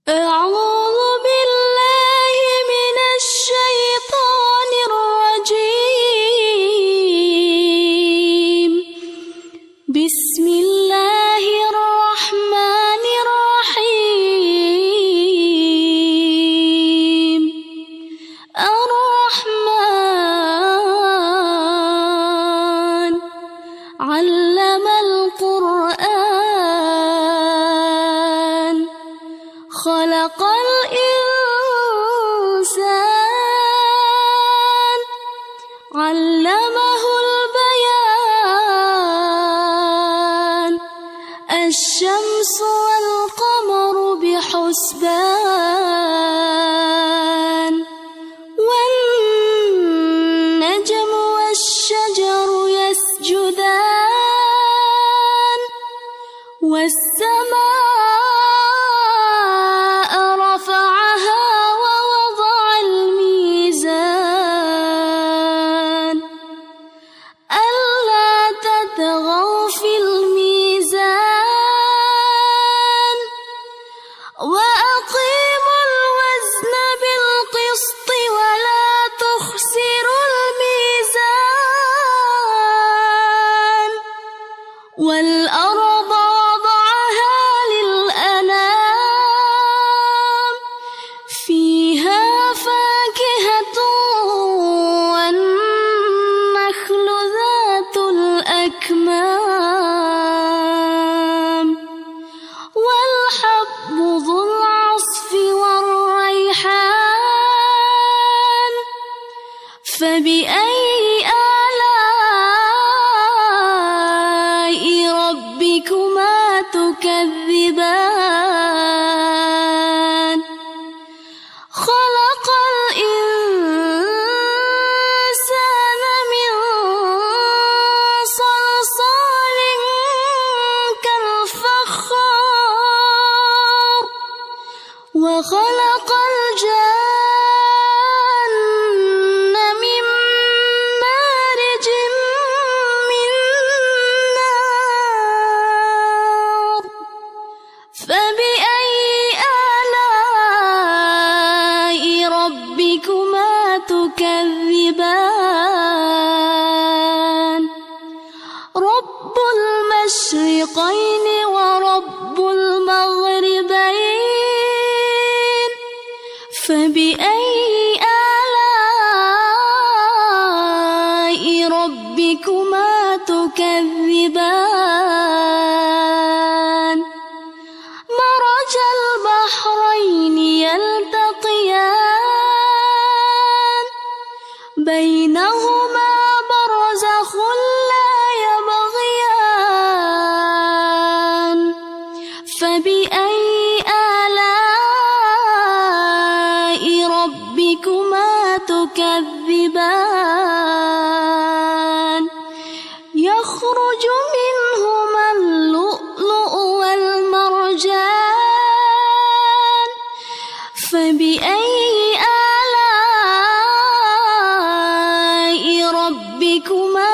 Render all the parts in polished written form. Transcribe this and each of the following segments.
أعوذ بالله من الشيطان الرجيم. بسم الله الرحمن الرحيم. الرحمن علم القرآن خلق الإنسان علمه البيان. الشمس والقمر بحسبان والنجم والشجر يسجدان والسماء رفعها ووضع الميزان ألا تطغوا في الميزان وأقيموا الوزن بالقسط ولا تخسروا الميزان. والأرض وضعها للأنام فيها فاكهة والنخل ذات الأكمام والحب ذو العصف والريحان. فبأي آلاء ربكما تكذبان؟ خلق الإنسان من صلصال كالفخار وخلق الجن من مارج من نار. فبأي آلاء ربكما تكذبان؟ رب المشرقين ورب المغربين. فبأي آلاء ربكما تكذبان؟ مرج البحرين يلتقيان بينهما برزخ لا يبغيان. فبأي آلاء ربكما تكذبان؟ يخرج منهما اللؤلؤ والمرجان. فبأي آلاء ربكما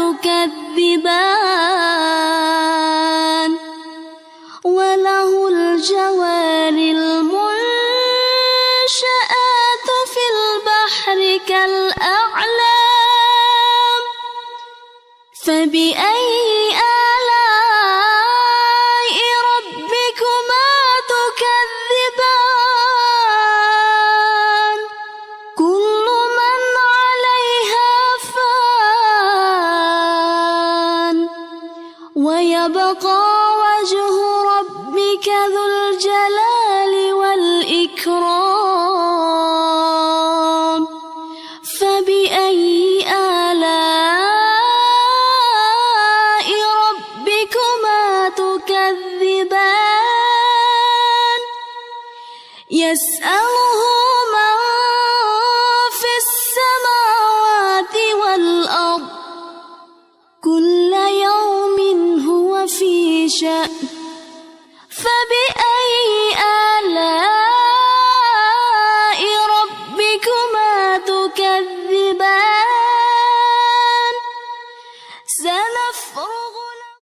تكذبان؟ وله الجوار المنشآت في البحر كالأعلام. فبأي آلاء ربكما تكذبان؟ كل من عليها فان ويبقى وجه ربك ذو الجلال والإكرام. فبأي آلاء ربكما تكذبان؟ يسأله من في السماوات والأرض كل يوم هو في شأن. فبأي